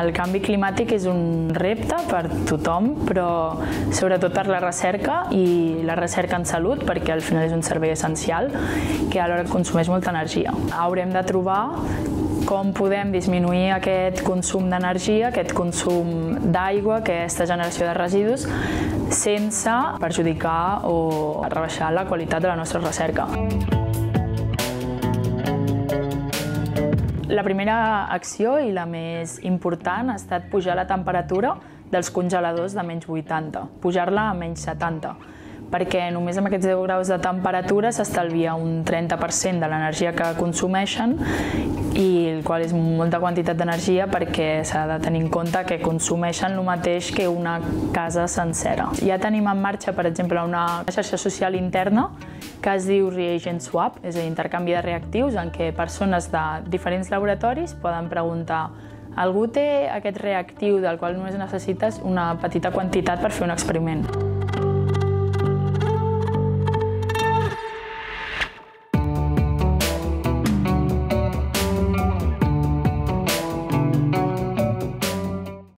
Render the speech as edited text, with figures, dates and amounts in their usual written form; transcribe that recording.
El canvi climàtic és un repte per tothom, però sobretot per la recerca i la recerca en salut, perquè al final és un servei essencial que alhora consumeix molta energia. Haurem de trobar com podem disminuir aquest consum d'energia, aquest consum d'aigua, aquesta generació de residus, sense perjudicar o rebaixar la qualitat de la nostra recerca. La primera acció i la més important ha estat pujar la temperatura dels congeladors de menys 80, pujar-la a menys 70, perquè només amb aquests 10 graus de temperatura s'estalvia un 30% de l'energia que consumeixen, i el qual és molta quantitat d'energia perquè s'ha de tenir en compte que consumeixen el mateix que una casa sencera. Ja tenim en marxa, per exemple, una xarxa social interna que es diu Reagent Swap, és a dir, intercanvi de reactius, en què persones de diferents laboratoris poden preguntar: algú té aquest reactiu del qual només necessites una petita quantitat per fer un experiment?